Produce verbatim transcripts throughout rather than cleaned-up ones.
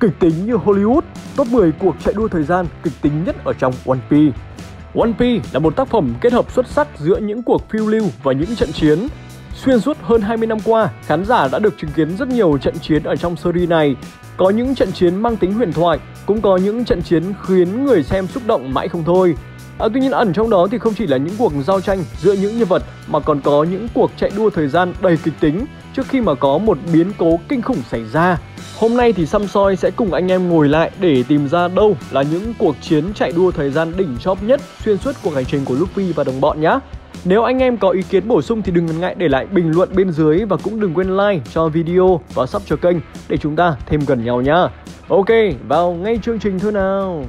Kịch tính như Hollywood, top mười cuộc chạy đua thời gian kịch tính nhất ở trong One Piece. One Piece là một tác phẩm kết hợp xuất sắc giữa những cuộc phiêu lưu và những trận chiến. Xuyên suốt hơn hai mươi năm qua, khán giả đã được chứng kiến rất nhiều trận chiến ở trong series này. Có những trận chiến mang tính huyền thoại, cũng có những trận chiến khiến người xem xúc động mãi không thôi. À, tuy nhiên ẩn trong đó thì không chỉ là những cuộc giao tranh giữa những nhân vật mà còn có những cuộc chạy đua thời gian đầy kịch tính trước khi mà có một biến cố kinh khủng xảy ra. Hôm nay thì Săm Soi sẽ cùng anh em ngồi lại để tìm ra đâu là những cuộc chiến chạy đua thời gian đỉnh chóp nhất xuyên suốt cuộc hành trình của Luffy và đồng bọn nhé. Nếu anh em có ý kiến bổ sung thì đừng ngần ngại để lại bình luận bên dưới và cũng đừng quên like cho video và sub cho kênh để chúng ta thêm gần nhau nhá. Ok, vào ngay chương trình thôi nào.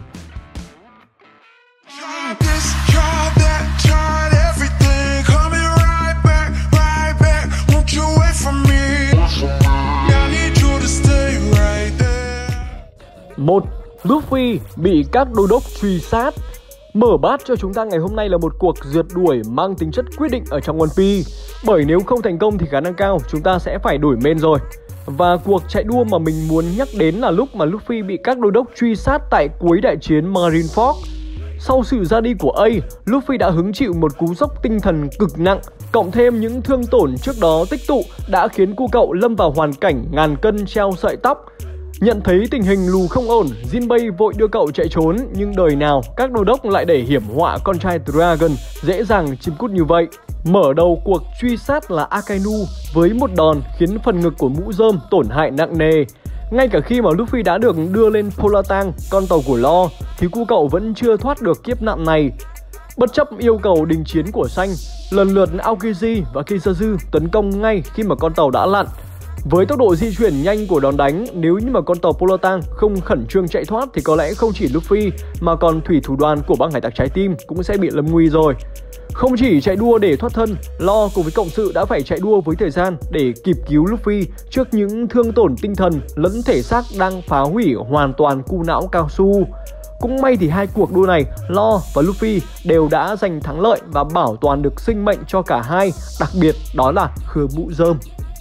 một. Luffy bị các đô đốc truy sát. Mở bát cho chúng ta ngày hôm nay là một cuộc rượt đuổi mang tính chất quyết định ở trong One Piece. Bởi nếu không thành công thì khả năng cao chúng ta sẽ phải đổi main rồi. Và cuộc chạy đua mà mình muốn nhắc đến là lúc mà Luffy bị các đô đốc truy sát tại cuối đại chiến Marineford. Sau sự ra đi của A, Luffy đã hứng chịu một cú sốc tinh thần cực nặng, cộng thêm những thương tổn trước đó tích tụ đã khiến cô cậu lâm vào hoàn cảnh ngàn cân treo sợi tóc. Nhận thấy tình hình lù không ổn, Jinbei vội đưa cậu chạy trốn, nhưng đời nào các đô đốc lại để hiểm họa con trai Dragon dễ dàng chim cút như vậy. Mở đầu cuộc truy sát là Akainu với một đòn khiến phần ngực của mũ rơm tổn hại nặng nề. Ngay cả khi mà Luffy đã được đưa lên Polatang, con tàu của Law, thì cô cậu vẫn chưa thoát được kiếp nạn này. Bất chấp yêu cầu đình chiến của Xanh, lần lượt Aokiji và Kizaru tấn công ngay khi mà con tàu đã lặn. Với tốc độ di chuyển nhanh của đòn đánh, nếu như mà con tàu Polatang không khẩn trương chạy thoát thì có lẽ không chỉ Luffy mà còn thủy thủ đoàn của băng hải tặc trái tim cũng sẽ bị lâm nguy rồi. Không chỉ chạy đua để thoát thân, Law cùng với cộng sự đã phải chạy đua với thời gian để kịp cứu Luffy trước những thương tổn tinh thần lẫn thể xác đang phá hủy hoàn toàn cu não cao su. Cũng may thì hai cuộc đua này, Law và Luffy đều đã giành thắng lợi và bảo toàn được sinh mệnh cho cả hai, đặc biệt đó là khứa mũ rơm.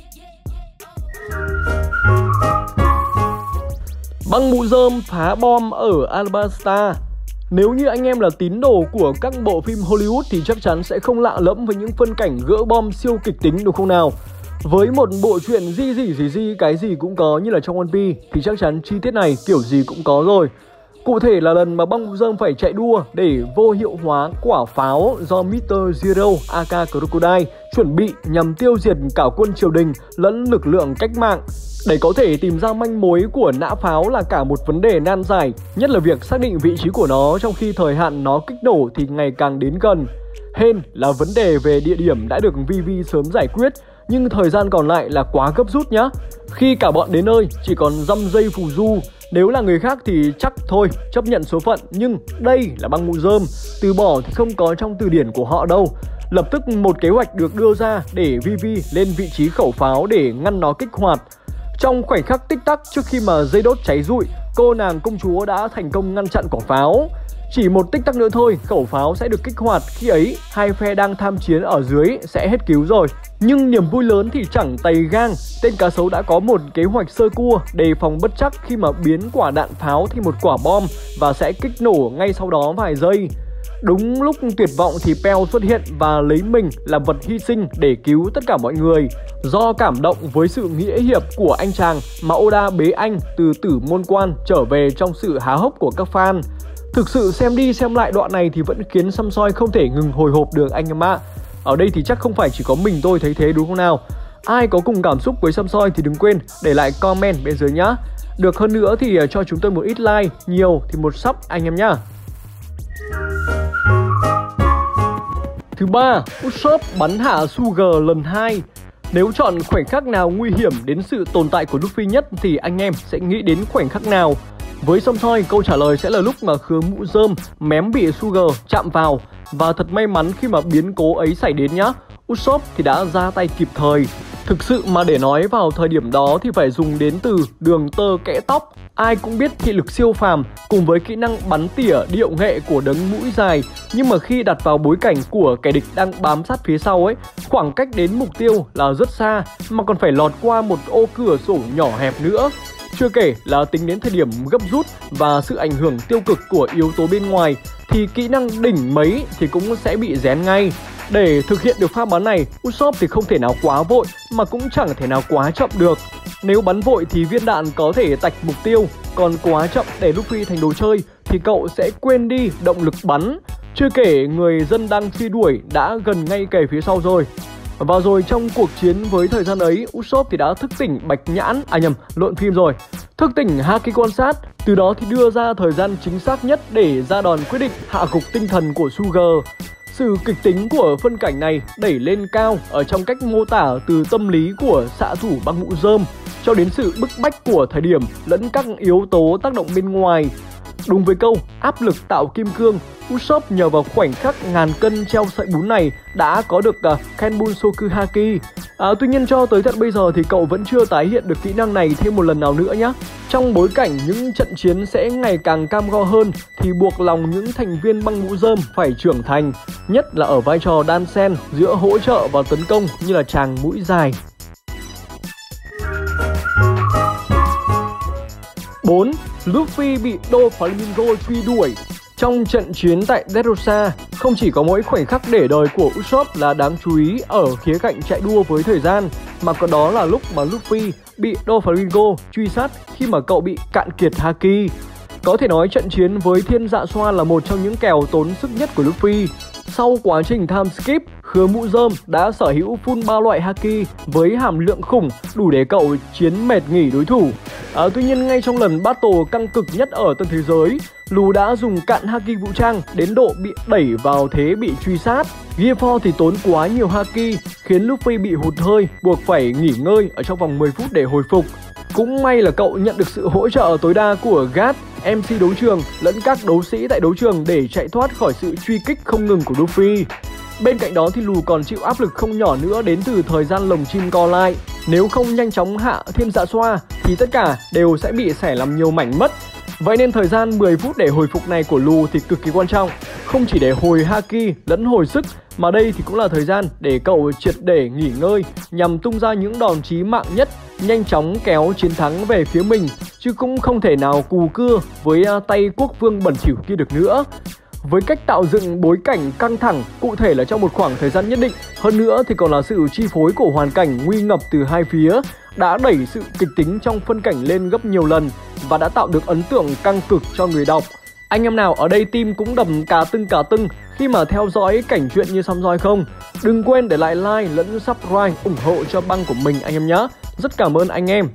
Băng mũ rơm phá bom ở Alabasta. Nếu như anh em là tín đồ của các bộ phim Hollywood thì chắc chắn sẽ không lạ lẫm với những phân cảnh gỡ bom siêu kịch tính đúng không nào? Với một bộ truyện gì gì gì gì cái gì cũng có như là trong One Piece thì chắc chắn chi tiết này kiểu gì cũng có rồi. Cụ thể là lần mà băng mũ rơm phải chạy đua để vô hiệu hóa quả pháo do mít-tơ Zero aka Crocodile chuẩn bị nhằm tiêu diệt cả quân triều đình lẫn lực lượng cách mạng. Để có thể tìm ra manh mối của nã pháo là cả một vấn đề nan giải, nhất là việc xác định vị trí của nó trong khi thời hạn nó kích nổ thì ngày càng đến gần. Hên là vấn đề về địa điểm đã được Vivi sớm giải quyết, nhưng thời gian còn lại là quá gấp rút nhá. Khi cả bọn đến nơi chỉ còn dăm giây phù du. Nếu là người khác thì chắc thôi, chấp nhận số phận. Nhưng đây là băng mũ rơm, từ bỏ thì không có trong từ điển của họ đâu. Lập tức một kế hoạch được đưa ra để Vivi lên vị trí khẩu pháo để ngăn nó kích hoạt. Trong khoảnh khắc tích tắc trước khi mà dây đốt cháy rụi, cô nàng công chúa đã thành công ngăn chặn quả pháo. Chỉ một tích tắc nữa thôi, khẩu pháo sẽ được kích hoạt. Khi ấy, hai phe đang tham chiến ở dưới sẽ hết cứu rồi. Nhưng niềm vui lớn thì chẳng tày gang. Tên cá sấu đã có một kế hoạch sơ cua đề phòng bất trắc khi mà biến quả đạn pháo thành một quả bom và sẽ kích nổ ngay sau đó vài giây. Đúng lúc tuyệt vọng thì Pell xuất hiện và lấy mình làm vật hy sinh để cứu tất cả mọi người. Do cảm động với sự nghĩa hiệp của anh chàng mà Oda bế anh từ Tử Môn Quan trở về trong sự há hốc của các fan. Thực sự xem đi xem lại đoạn này thì vẫn khiến Săm Soi không thể ngừng hồi hộp được anh em ạ. Ở đây thì chắc không phải chỉ có mình tôi thấy thế đúng không nào? Ai có cùng cảm xúc với Săm Soi thì đừng quên để lại comment bên dưới nhá. Được hơn nữa thì cho chúng tôi một ít like, nhiều thì một sub anh em nhá. Thứ ba, Usopp bắn hạ Sugar lần hai. Nếu chọn khoảnh khắc nào nguy hiểm đến sự tồn tại của Luffy nhất thì anh em sẽ nghĩ đến khoảnh khắc nào? Với Săm Soi, câu trả lời sẽ là lúc mà khứa mũ rơm mém bị Sugar chạm vào. Và thật may mắn khi mà biến cố ấy xảy đến nhá, Usopp thì đã ra tay kịp thời. Thực sự mà để nói vào thời điểm đó thì phải dùng đến từ đường tơ kẽ tóc. Ai cũng biết thị lực siêu phàm cùng với kỹ năng bắn tỉa điệu nghệ của đấng mũi dài. Nhưng mà khi đặt vào bối cảnh của kẻ địch đang bám sát phía sau ấy, khoảng cách đến mục tiêu là rất xa mà còn phải lọt qua một ô cửa sổ nhỏ hẹp nữa. Chưa kể là tính đến thời điểm gấp rút và sự ảnh hưởng tiêu cực của yếu tố bên ngoài thì kỹ năng đỉnh mấy thì cũng sẽ bị rén ngay. Để thực hiện được pha bắn này, Usopp thì không thể nào quá vội mà cũng chẳng thể nào quá chậm được. Nếu bắn vội thì viên đạn có thể tạch mục tiêu, còn quá chậm để Luffy thành đồ chơi thì cậu sẽ quên đi động lực bắn. Chưa kể người dân đang truy đuổi đã gần ngay kề phía sau rồi. Và rồi trong cuộc chiến với thời gian ấy, Usopp thì đã thức tỉnh Bạch Nhãn, à nhầm, lộn phim rồi. Thức tỉnh Haki quan sát, từ đó thì đưa ra thời gian chính xác nhất để ra đòn quyết định hạ gục tinh thần của Sugar. Sự kịch tính của phân cảnh này đẩy lên cao ở trong cách mô tả từ tâm lý của xạ thủ băng mũ rơm cho đến sự bức bách của thời điểm lẫn các yếu tố tác động bên ngoài. Đúng với câu áp lực tạo kim cương, Usopp nhờ vào khoảnh khắc ngàn cân treo sợi bún này đã có được uh, Kenbunsoku Haki. À, tuy nhiên cho tới tận bây giờ thì cậu vẫn chưa tái hiện được kỹ năng này thêm một lần nào nữa nhé. Trong bối cảnh những trận chiến sẽ ngày càng cam go hơn thì buộc lòng những thành viên băng mũ rơm phải trưởng thành, nhất là ở vai trò đan xen giữa hỗ trợ và tấn công như là chàng mũi dài. bốn. Luffy bị Doflamingo truy đuổi. Trong trận chiến tại Dressrosa, không chỉ có mỗi khoảnh khắc để đời của Usopp là đáng chú ý ở khía cạnh chạy đua với thời gian, mà có đó là lúc mà Luffy bị Doflamingo truy sát khi mà cậu bị cạn kiệt Haki. Có thể nói trận chiến với Thiên Dạ Xoa là một trong những kèo tốn sức nhất của Luffy. Sau quá trình time skip, Khứa Mũ Rơm đã sở hữu full ba loại Haki với hàm lượng khủng đủ để cậu chiến mệt nghỉ đối thủ. À, tuy nhiên ngay trong lần battle căng cực nhất ở tân thế giới, Lù đã dùng cạn Haki vũ trang đến độ bị đẩy vào thế bị truy sát. Gear bốn thì tốn quá nhiều Haki khiến Luffy bị hụt hơi, buộc phải nghỉ ngơi ở trong vòng mười phút để hồi phục. Cũng may là cậu nhận được sự hỗ trợ tối đa của Gat, em xê đấu trường lẫn các đấu sĩ tại đấu trường để chạy thoát khỏi sự truy kích không ngừng của Luffy. Bên cạnh đó thì Lù còn chịu áp lực không nhỏ nữa đến từ thời gian lồng chim co lại. Nếu không nhanh chóng hạ Thiên Dạ Xoa thì tất cả đều sẽ bị xẻ làm nhiều mảnh mất. Vậy nên thời gian mười phút để hồi phục này của Lù thì cực kỳ quan trọng, không chỉ để hồi Haki lẫn hồi sức, mà đây thì cũng là thời gian để cậu triệt để nghỉ ngơi nhằm tung ra những đòn chí mạng nhất, nhanh chóng kéo chiến thắng về phía mình, chứ cũng không thể nào cù cưa với tay quốc vương bẩn thỉu kia được nữa. Với cách tạo dựng bối cảnh căng thẳng cụ thể là trong một khoảng thời gian nhất định, hơn nữa thì còn là sự chi phối của hoàn cảnh nguy ngập từ hai phía, đã đẩy sự kịch tính trong phân cảnh lên gấp nhiều lần và đã tạo được ấn tượng căng cực cho người đọc. Anh em nào ở đây team cũng đầm cá tưng cá tưng khi mà theo dõi cảnh truyện như săm roi không? Đừng quên để lại like lẫn subscribe ủng hộ cho băng của mình anh em nhé. Rất cảm ơn anh em.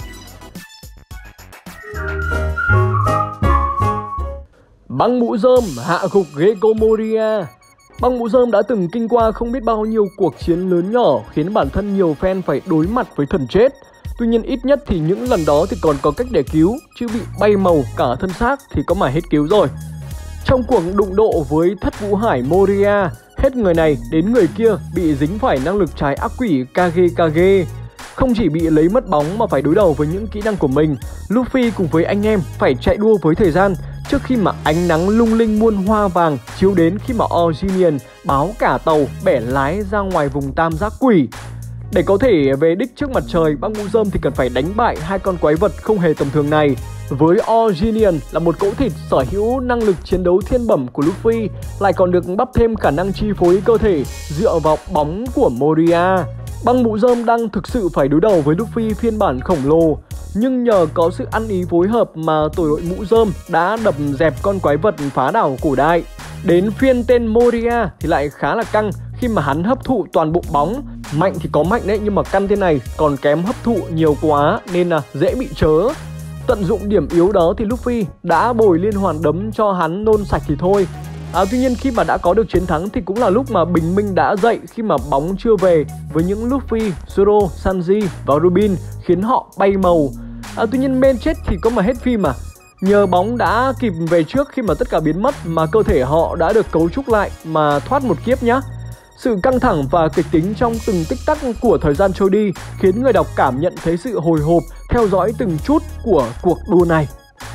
Băng Mũ Rơm hạ gục Gecko Moria. Băng Mũ Rơm đã từng kinh qua không biết bao nhiêu cuộc chiến lớn nhỏ khiến bản thân nhiều fan phải đối mặt với thần chết. Tuy nhiên ít nhất thì những lần đó thì còn có cách để cứu, chứ bị bay màu cả thân xác thì có mà hết cứu rồi. Trong cuộc đụng độ với Thất Vũ Hải Moria, hết người này đến người kia bị dính phải năng lực trái ác quỷ Kage Kage. Không chỉ bị lấy mất bóng mà phải đối đầu với những kỹ năng của mình, Luffy cùng với anh em phải chạy đua với thời gian trước khi mà ánh nắng lung linh muôn hoa vàng chiếu đến khi mà Originian báo cả tàu bẻ lái ra ngoài vùng tam giác quỷ. Để có thể về đích trước mặt trời, Băng Mũ Rơm thì cần phải đánh bại hai con quái vật không hề tầm thường này. Với Originian là một cỗ thịt sở hữu năng lực chiến đấu thiên bẩm của Luffy, lại còn được bắp thêm khả năng chi phối cơ thể dựa vào bóng của Moria. Băng Mũ Rơm đang thực sự phải đối đầu với Luffy phiên bản khổng lồ, nhưng nhờ có sự ăn ý phối hợp mà tổ đội Mũ Rơm đã đập dẹp con quái vật phá đảo cổ đại. Đến phiên tên Moria thì lại khá là căng khi mà hắn hấp thụ toàn bộ bóng. Mạnh thì có mạnh đấy, nhưng mà căn tên này còn kém hấp thụ nhiều quá nên là dễ bị chớ. Tận dụng điểm yếu đó thì Luffy đã bồi liên hoàn đấm cho hắn nôn sạch thì thôi. À, tuy nhiên khi mà đã có được chiến thắng thì cũng là lúc mà bình minh đã dậy khi mà bóng chưa về với những Luffy, Zoro, Sanji và Robin khiến họ bay màu. À, tuy nhiên bên chết thì có mà hết phim à. Nhờ bóng đã kịp về trước khi mà tất cả biến mất mà cơ thể họ đã được cấu trúc lại mà thoát một kiếp nhá. Sự căng thẳng và kịch tính trong từng tích tắc của thời gian trôi đi khiến người đọc cảm nhận thấy sự hồi hộp theo dõi từng chút của cuộc đua này.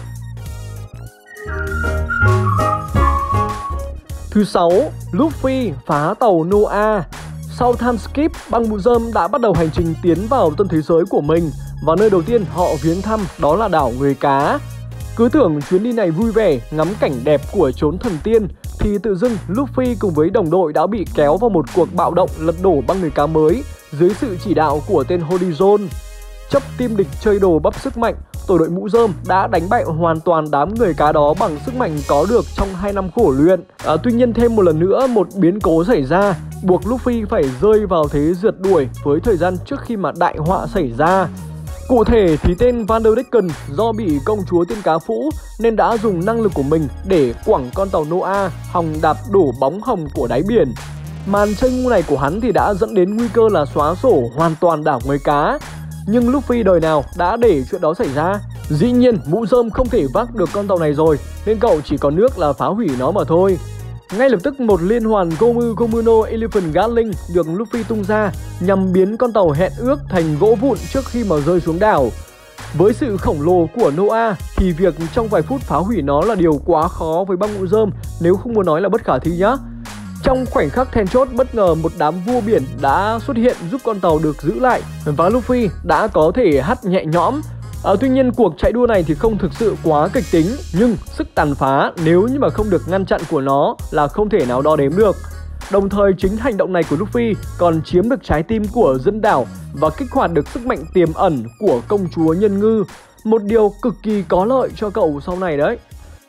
Thứ sáu, Luffy phá tàu Noah. Sau time skip, Băng Mũ Rơm đã bắt đầu hành trình tiến vào tân thế giới của mình. và nơi đầu tiên họ viếng thăm đó là đảo Người Cá. Cứ tưởng chuyến đi này vui vẻ, ngắm cảnh đẹp của chốn thần tiên, thì tự dưng Luffy cùng với đồng đội đã bị kéo vào một cuộc bạo động lật đổ băng Người Cá mới dưới sự chỉ đạo của tên Horizon. Chấp team địch chơi đồ bắp sức mạnh, tổ đội mũ rơm đã đánh bại hoàn toàn đám Người Cá đó bằng sức mạnh có được trong hai năm khổ luyện. À, tuy nhiên thêm một lần nữa một biến cố xảy ra, buộc Luffy phải rơi vào thế rượt đuổi với thời gian trước khi mà đại họa xảy ra. Cụ thể thì tên Vanderdecken do bị công chúa tiên cá phũ nên đã dùng năng lực của mình để quẳng con tàu Noah hòng đạp đổ bóng hồng của đáy biển. Màn chơi ngu này của hắn thì đã dẫn đến nguy cơ là xóa sổ hoàn toàn đảo Người Cá. Nhưng Luffy đời nào đã để chuyện đó xảy ra? Dĩ nhiên mũ rơm không thể vác được con tàu này rồi, nên cậu chỉ có nước là phá hủy nó mà thôi. Ngay lập tức một liên hoàn Gomu Gomu no Elephant Gatling được Luffy tung ra nhằm biến con tàu hẹn ước thành gỗ vụn trước khi mà rơi xuống đảo. Với sự khổng lồ của Noah thì việc trong vài phút phá hủy nó là điều quá khó với băng mũ rơm, nếu không muốn nói là bất khả thi nhá. Trong khoảnh khắc then chốt, bất ngờ một đám vua biển đã xuất hiện giúp con tàu được giữ lại và Luffy đã có thể hắt nhẹ nhõm. À, tuy nhiên cuộc chạy đua này thì không thực sự quá kịch tính, nhưng sức tàn phá nếu như mà không được ngăn chặn của nó là không thể nào đo đếm được. Đồng thời chính hành động này của Luffy còn chiếm được trái tim của dân đảo và kích hoạt được sức mạnh tiềm ẩn của công chúa Nhân Ngư, một điều cực kỳ có lợi cho cậu sau này đấy.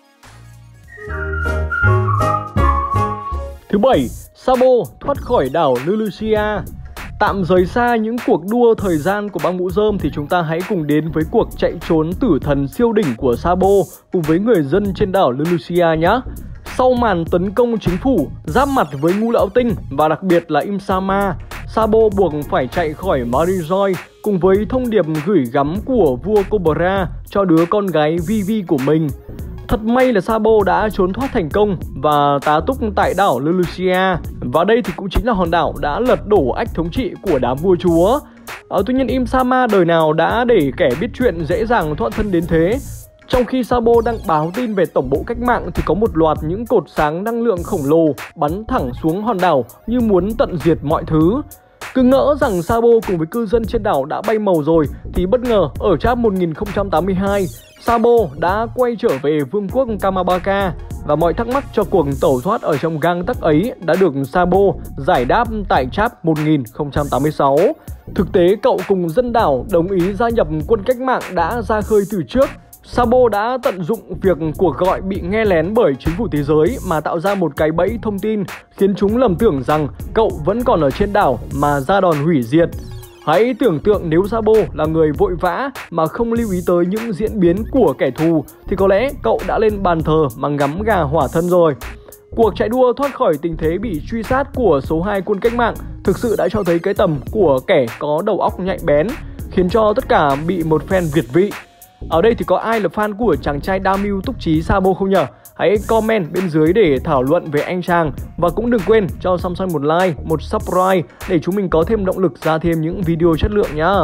Thứ bảy, Sabo thoát khỏi đảo Lulusia. Tạm rời xa những cuộc đua thời gian của băng mũ rơm thì chúng ta hãy cùng đến với cuộc chạy trốn tử thần siêu đỉnh của Sabo cùng với người dân trên đảo Lulusia nhé. Sau màn tấn công chính phủ, giáp mặt với Ngũ Lão Tinh và đặc biệt là Im Sama, Sabo buộc phải chạy khỏi Marijoy cùng với thông điệp gửi gắm của vua Cobra cho đứa con gái Vivi của mình. Thật may là Sabo đã trốn thoát thành công và tá túc tại đảo Lulusia. Và đây thì cũng chính là hòn đảo đã lật đổ ách thống trị của đám vua chúa. à, Tuy nhiên Im Sama đời nào đã để kẻ biết chuyện dễ dàng thoát thân đến thế. Trong khi Sabo đang báo tin về tổng bộ cách mạng thì có một loạt những cột sáng năng lượng khổng lồ bắn thẳng xuống hòn đảo như muốn tận diệt mọi thứ. Cứ ngỡ rằng Sabo cùng với cư dân trên đảo đã bay màu rồi thì bất ngờ ở chap một nghìn không trăm tám mươi hai, Sabo đã quay trở về vương quốc Kamabaka và mọi thắc mắc cho cuộc tẩu thoát ở trong gang tắc ấy đã được Sabo giải đáp tại chap một nghìn không trăm tám mươi sáu. Thực tế cậu cùng dân đảo đồng ý gia nhập quân cách mạng đã ra khơi từ trước. Sabo đã tận dụng việc cuộc gọi bị nghe lén bởi chính phủ thế giới mà tạo ra một cái bẫy thông tin khiến chúng lầm tưởng rằng cậu vẫn còn ở trên đảo mà ra đòn hủy diệt. Hãy tưởng tượng nếu Sabo là người vội vã mà không lưu ý tới những diễn biến của kẻ thù thì có lẽ cậu đã lên bàn thờ mà ngắm gà hỏa thân rồi. Cuộc chạy đua thoát khỏi tình thế bị truy sát của số hai quân cách mạng thực sự đã cho thấy cái tầm của kẻ có đầu óc nhạy bén, khiến cho tất cả bị một phen việt vị. Ở đây thì có ai là fan của chàng trai đa mưu túc trí Sabo không nhở? Hãy comment bên dưới để thảo luận về anh chàng. Và cũng đừng quên cho Samsung một like, một subscribe để chúng mình có thêm động lực ra thêm những video chất lượng nhá.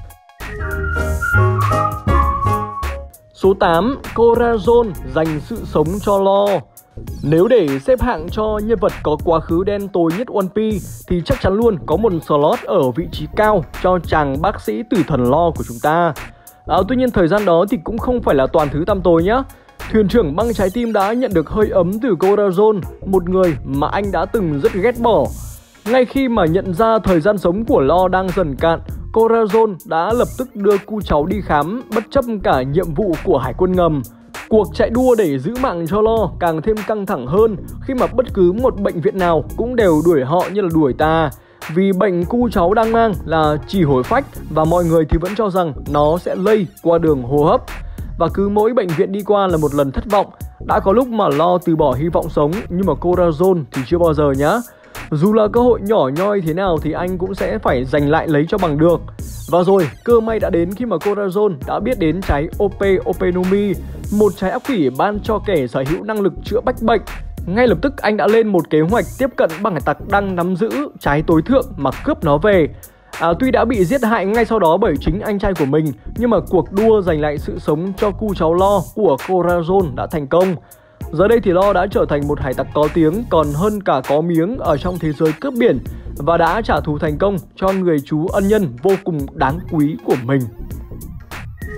Số tám, Corazon dành sự sống cho Law. Nếu để xếp hạng cho nhân vật có quá khứ đen tối nhất One Piece thì chắc chắn luôn có một slot ở vị trí cao cho chàng bác sĩ tử thần Law của chúng ta. À, tuy nhiên thời gian đó thì cũng không phải là toàn thứ tăm tối nhá. Thuyền trưởng băng trái tim đã nhận được hơi ấm từ Corazon, một người mà anh đã từng rất ghét bỏ. Ngay khi mà nhận ra thời gian sống của Law đang dần cạn, Corazon đã lập tức đưa cu cháu đi khám bất chấp cả nhiệm vụ của hải quân ngầm. Cuộc chạy đua để giữ mạng cho Law càng thêm căng thẳng hơn khi mà bất cứ một bệnh viện nào cũng đều đuổi họ như là đuổi ta. Vì bệnh cu cháu đang mang là trì hổi phách và mọi người thì vẫn cho rằng nó sẽ lây qua đường hô hấp. Và cứ mỗi bệnh viện đi qua là một lần thất vọng. Đã có lúc mà Law từ bỏ hy vọng sống, nhưng mà Corazon thì chưa bao giờ nhá. Dù là cơ hội nhỏ nhoi thế nào thì anh cũng sẽ phải giành lại lấy cho bằng được. Và rồi, cơ may đã đến khi mà Corazon đã biết đến trái Ope Openomi, một trái ác quỷ ban cho kẻ sở hữu năng lực chữa bách bệnh. Ngay lập tức anh đã lên một kế hoạch tiếp cận băng hải tặc đang nắm giữ trái tối thượng mà cướp nó về. À, tuy đã bị giết hại ngay sau đó bởi chính anh trai của mình, nhưng mà cuộc đua giành lại sự sống cho cu cháu Law của Corazon đã thành công. Giờ đây thì Law đã trở thành một hải tặc có tiếng còn hơn cả có miếng ở trong thế giới cướp biển và đã trả thù thành công cho người chú ân nhân vô cùng đáng quý của mình.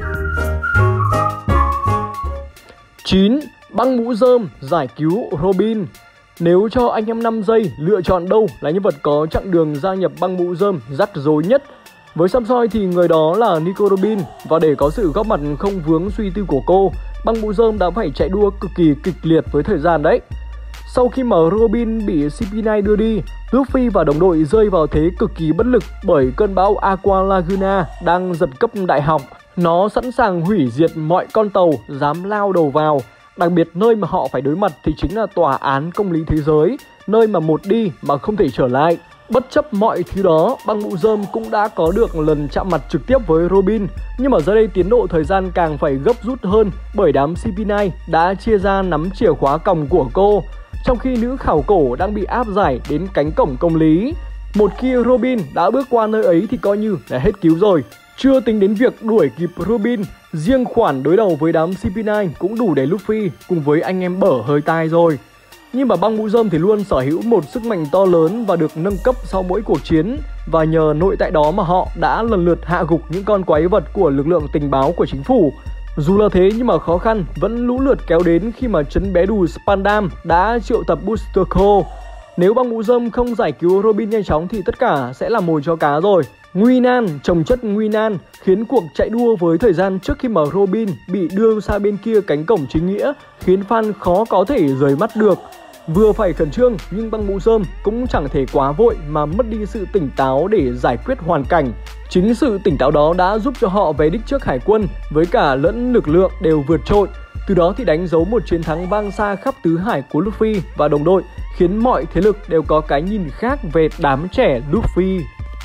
chín. Băng mũ rơm giải cứu Robin. Nếu cho anh em năm giây lựa chọn đâu là nhân vật có chặng đường gia nhập băng mũ rơm rắc rối nhất, với xăm soi thì người đó là Nico Robin. Và để có sự góp mặt không vướng suy tư của cô, băng mũ rơm đã phải chạy đua cực kỳ kịch liệt với thời gian đấy. Sau khi mà Robin bị xê pê chín đưa đi, Luffy và đồng đội rơi vào thế cực kỳ bất lực bởi cơn bão Aqua Laguna đang giật cấp đại học. Nó sẵn sàng hủy diệt mọi con tàu dám lao đầu vào. Đặc biệt nơi mà họ phải đối mặt thì chính là tòa án công lý thế giới, nơi mà một đi mà không thể trở lại. Bất chấp mọi thứ đó, băng mũ rơm cũng đã có được lần chạm mặt trực tiếp với Robin. Nhưng mà giờ đây tiến độ thời gian càng phải gấp rút hơn bởi đám xê pê chín đã chia ra nắm chìa khóa còng của cô, trong khi nữ khảo cổ đang bị áp giải đến cánh cổng công lý. Một khi Robin đã bước qua nơi ấy thì coi như là hết cứu rồi. Chưa tính đến việc đuổi kịp Robin, riêng khoản đối đầu với đám xê pê chín cũng đủ để Luffy cùng với anh em bở hơi tai rồi. Nhưng mà băng mũ rơm thì luôn sở hữu một sức mạnh to lớn và được nâng cấp sau mỗi cuộc chiến. Và nhờ nội tại đó mà họ đã lần lượt hạ gục những con quái vật của lực lượng tình báo của chính phủ. Dù là thế nhưng mà khó khăn vẫn lũ lượt kéo đến khi mà trấn bé đù Spandam đã triệu tập Booster Cole. Nếu băng mũ rơm không giải cứu Robin nhanh chóng thì tất cả sẽ là mồi cho cá rồi. Nguy nan chồng chất nguy nan khiến cuộc chạy đua với thời gian trước khi mà Robin bị đưa sang bên kia cánh cổng chính nghĩa khiến fan khó có thể rời mắt được. Vừa phải khẩn trương nhưng băng mũ rơm cũng chẳng thể quá vội mà mất đi sự tỉnh táo để giải quyết hoàn cảnh. Chính sự tỉnh táo đó đã giúp cho họ về đích trước hải quân với cả lẫn lực lượng đều vượt trội. Từ đó thì đánh dấu một chiến thắng vang xa khắp tứ hải của Luffy và đồng đội, khiến mọi thế lực đều có cái nhìn khác về đám trẻ Luffy.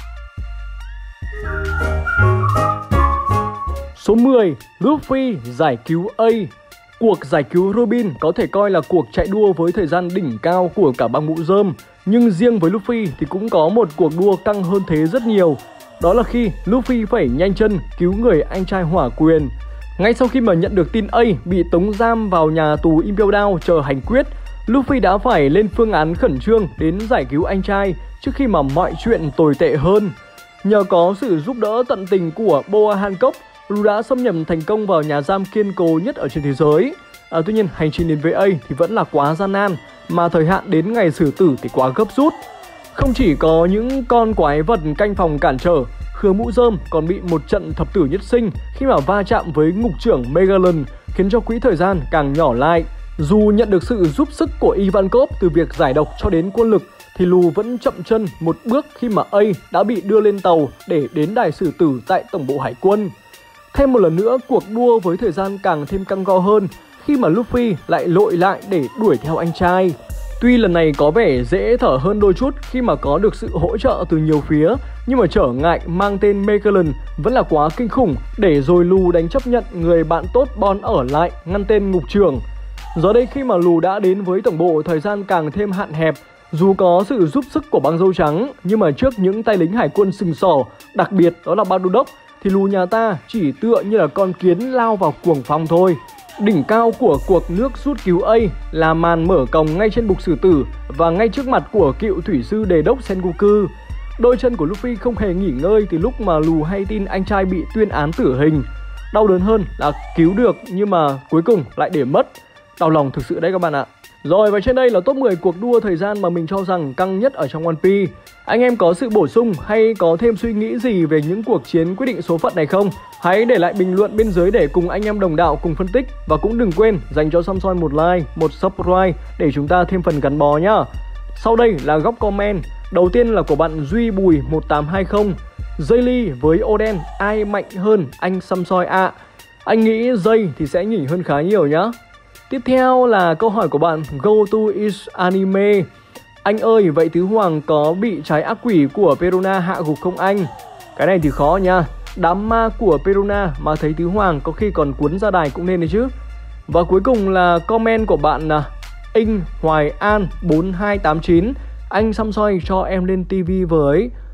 Số mười. Luffy giải cứu A. Cuộc giải cứu Robin có thể coi là cuộc chạy đua với thời gian đỉnh cao của cả băng mũ rơm. Nhưng riêng với Luffy thì cũng có một cuộc đua căng hơn thế rất nhiều. Đó là khi Luffy phải nhanh chân cứu người anh trai hỏa quyền. Ngay sau khi mà nhận được tin A bị tống giam vào nhà tù Impel Down chờ hành quyết, Luffy đã phải lên phương án khẩn trương đến giải cứu anh trai trước khi mà mọi chuyện tồi tệ hơn. Nhờ có sự giúp đỡ tận tình của Boa Hancock, Lu đã xâm nhập thành công vào nhà giam kiên cố nhất ở trên thế giới. À, tuy nhiên hành trình đến với A thì vẫn là quá gian nan, mà thời hạn đến ngày xử tử thì quá gấp rút. Không chỉ có những con quái vật canh phòng cản trở, Khứa Mũ Rơm còn bị một trận thập tử nhất sinh khi mà va chạm với ngục trưởng Megalon, khiến cho quỹ thời gian càng nhỏ lại. Dù nhận được sự giúp sức của Ivankov từ việc giải độc cho đến quân lực, thì Lu vẫn chậm chân một bước khi mà A đã bị đưa lên tàu để đến đài xử tử tại tổng bộ hải quân. Thêm một lần nữa, cuộc đua với thời gian càng thêm căng go hơn khi mà Luffy lại lội lại để đuổi theo anh trai. Tuy lần này có vẻ dễ thở hơn đôi chút khi mà có được sự hỗ trợ từ nhiều phía, nhưng mà trở ngại mang tên Megalon vẫn là quá kinh khủng để rồi Lu đánh chấp nhận người bạn tốt Bon ở lại ngăn tên ngục trưởng. Giờ đây khi mà Lu đã đến với tổng bộ, thời gian càng thêm hạn hẹp. Dù có sự giúp sức của băng dâu trắng, nhưng mà trước những tay lính hải quân sừng sỏ, đặc biệt đó là Ba Đô Đốc, thì Lu nhà ta chỉ tựa như là con kiến lao vào cuồng phong thôi. Đỉnh cao của cuộc nước rút cứu A là màn mở còng ngay trên bục xử tử và ngay trước mặt của cựu thủy sư đề đốc Sengoku. Đôi chân của Luffy không hề nghỉ ngơi từ lúc mà Lu hay tin anh trai bị tuyên án tử hình. Đau đớn hơn là cứu được nhưng mà cuối cùng lại để mất. Đau lòng thực sự đấy các bạn ạ. Rồi, và trên đây là top mười cuộc đua thời gian mà mình cho rằng căng nhất ở trong One Piece. Anh em có sự bổ sung hay có thêm suy nghĩ gì về những cuộc chiến quyết định số phận này không? Hãy để lại bình luận bên dưới để cùng anh em đồng đạo cùng phân tích. Và cũng đừng quên dành cho Sam Soi một like, một subscribe để chúng ta thêm phần gắn bó nhá. Sau đây là góc comment. Đầu tiên là của bạn Duy Bùi một tám hai không. Jaylee với Oden ai mạnh hơn anh Sam Soi ạ? À? Anh nghĩ Jay thì sẽ nhỉnh hơn khá nhiều nhá. Tiếp theo là câu hỏi của bạn Go to is anime. Anh ơi, vậy Tứ Hoàng có bị trái ác quỷ của Perona hạ gục không anh? Cái này thì khó nha. Đám ma của Perona mà thấy Tứ Hoàng có khi còn cuốn ra đài cũng nên đấy chứ. Và cuối cùng là comment của bạn là Inh Hoài An bốn hai tám chín. Anh Sam Soi cho em lên tivi với.